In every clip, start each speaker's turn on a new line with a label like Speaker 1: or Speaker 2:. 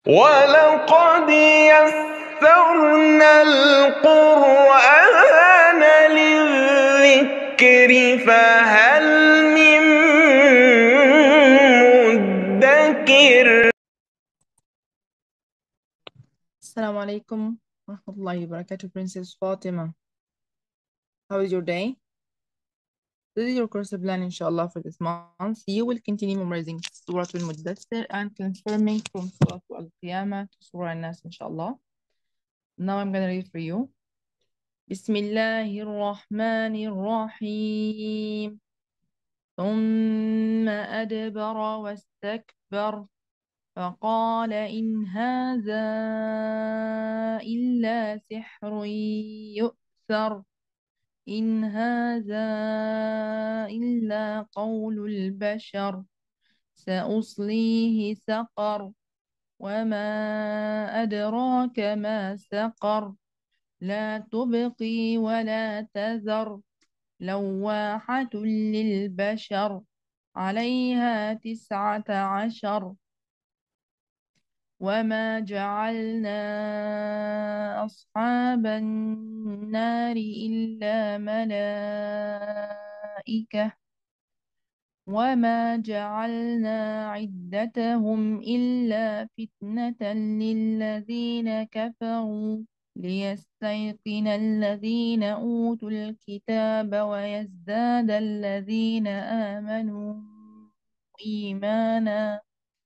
Speaker 1: ولقد يسرنا القرآن للذكر فهل من مدكر.
Speaker 2: Assalamu alaikum warahmatullahi wabarakatuh, Princess Fatima. How is your day? This is your course of plan, inshallah, for this month. You will continue memorizing Surah Al-Muddathir and transforming from Surah Al-Qiyamah to Surah Al-Nas, inshallah. Now I'm going to read for you. Bismillahir Rahmanir Rahim. ثم أدبر واستكبر فقال إن هذا إلا سحر يؤثر إن هذا إلا قول البشر سأصليه سقر وما أدراك ما سقر لا تبقي ولا تذر لواحة للبشر عليها 19 وما جعلنا أصحاب النار إلا ملائكة وما جعلنا عدتهم إلا فتنة للذين كفروا ليستيقن الذين أوتوا الكتاب ويزداد الذين آمنوا إيمانا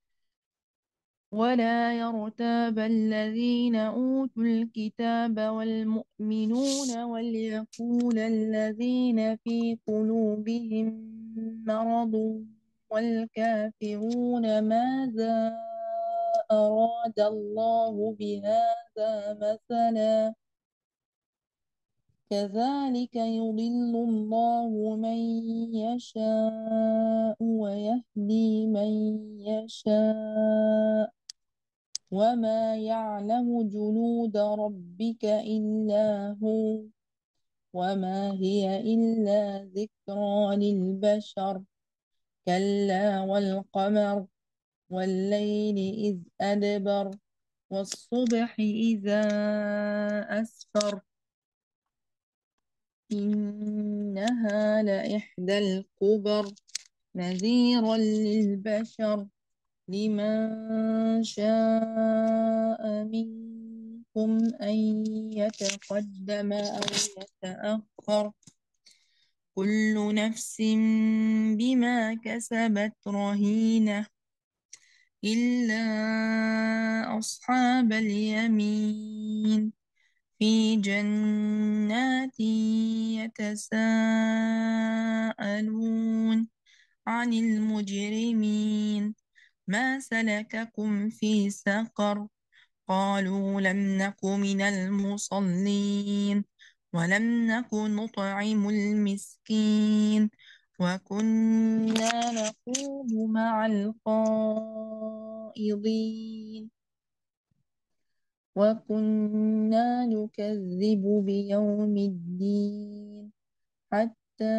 Speaker 2: ولا يرتاب الذين أوتوا الكتاب والمؤمنون وليقول الذين في قلوبهم مرض والكافرون ماذا أراد الله بهذا مثلا كذلك يضل الله من يشاء ويهدي من يشاء وما يعلم جنود ربك إلا هو وما هي إلا ذكرى للبشر كلا والقمر والليل إذ أدبر والصبح إذا أسفر إنها لإحدى الكبر نذيرا للبشر لمن شاء منكم أن يتقدم أو يتأخر كل نفس بما كسبت رهينة إلا أصحاب اليمين في جنات يتساءلون عن المجرمين ما سلككم في سقر قالوا لم نك من المصلين ولم نك نطعم المسكين وكنا نخوض مع الخائضين وكنا نكذب بيوم الدين حتى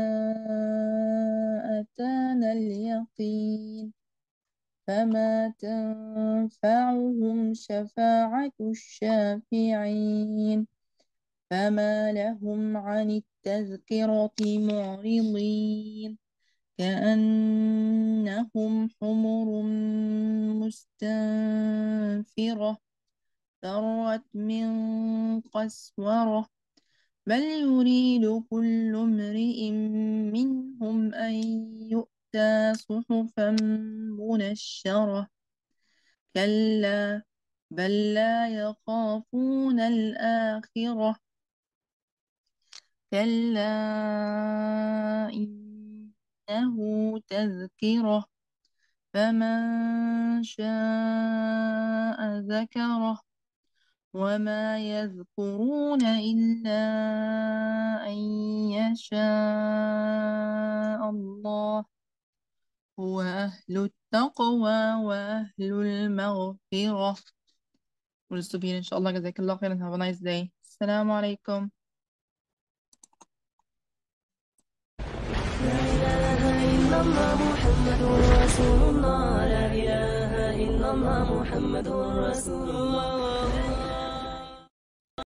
Speaker 2: أتانا اليقين فما تنفعهم شفاعة الشافعين فما لهم عن التذكرة معرضين كأنهم حمر مستنفرة فرت من قسورة بل يريد كل امرئ منهم أن يؤتى صحفا منشرة كلا بل لا يخافون الآخرة كلا إنه تذكرة فمن شاء ذكره وما يذكرون إلا أن يشاء الله هو أهل التقوى وأهل المغفرة. We'll stop here inshallah. Jazakallah khair and have a nice day. Assalamu alaikum.
Speaker 3: لا إله إلا الله محمد رسول الله لا إله إلا الله محمد رسول الله